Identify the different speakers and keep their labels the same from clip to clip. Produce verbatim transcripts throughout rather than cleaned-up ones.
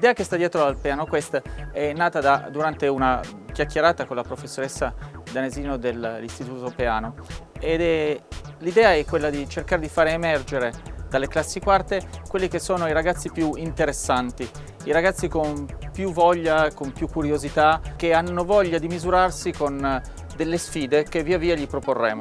Speaker 1: L'idea che sta dietro al Piano Quest è nata da, durante una chiacchierata con la professoressa Danesino dell'Istituto Peano, ed l'idea è quella di cercare di fare emergere dalle classi quarte quelli che sono i ragazzi più interessanti, i ragazzi con più voglia, con più curiosità, che hanno voglia di misurarsi con delle sfide che via via gli proporremo.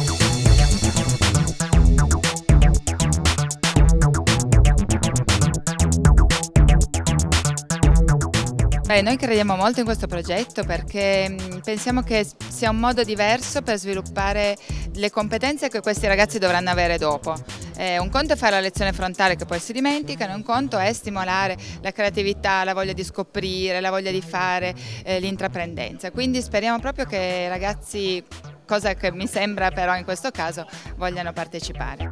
Speaker 2: Beh, noi crediamo molto in questo progetto perché pensiamo che sia un modo diverso per sviluppare le competenze che questi ragazzi dovranno avere dopo. Eh, un conto è fare la lezione frontale che poi si dimenticano, un conto è stimolare la creatività, la voglia di scoprire, la voglia di fare eh, l'intraprendenza. Quindi speriamo proprio che i ragazzi, cosa che mi sembra però in questo caso, vogliano partecipare.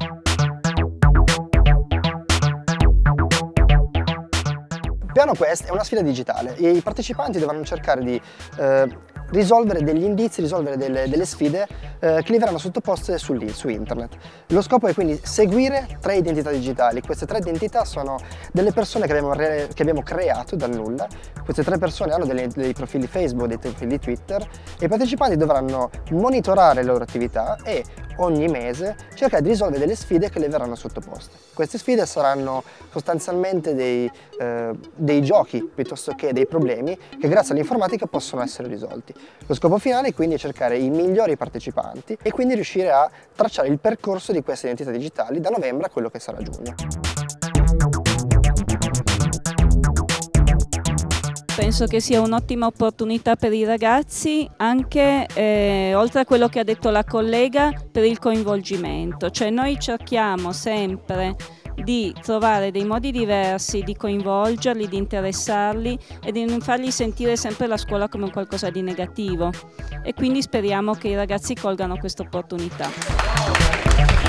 Speaker 3: Piano Quest è una sfida digitale e i partecipanti dovranno cercare di eh, risolvere degli indizi, risolvere delle, delle sfide eh, che gli verranno sottoposte su, su internet. Lo scopo è quindi seguire tre identità digitali. Queste tre identità sono delle persone che abbiamo, che abbiamo creato dal nulla. Queste tre persone hanno delle, dei profili Facebook, dei profili Twitter, e i partecipanti dovranno monitorare le loro attività e ogni mese cercare di risolvere delle sfide che le verranno sottoposte. Queste sfide saranno sostanzialmente dei, eh, dei giochi piuttosto che dei problemi che grazie all'informatica possono essere risolti. Lo scopo finale quindi è cercare i migliori partecipanti e quindi riuscire a tracciare il percorso di queste identità digitali da novembre a quello che sarà giugno.
Speaker 4: Penso che sia un'ottima opportunità per i ragazzi, anche eh, oltre a quello che ha detto la collega, per il coinvolgimento. Cioè noi cerchiamo sempre di trovare dei modi diversi di coinvolgerli, di interessarli e di non fargli sentire sempre la scuola come un qualcosa di negativo. E quindi speriamo che i ragazzi colgano questa opportunità.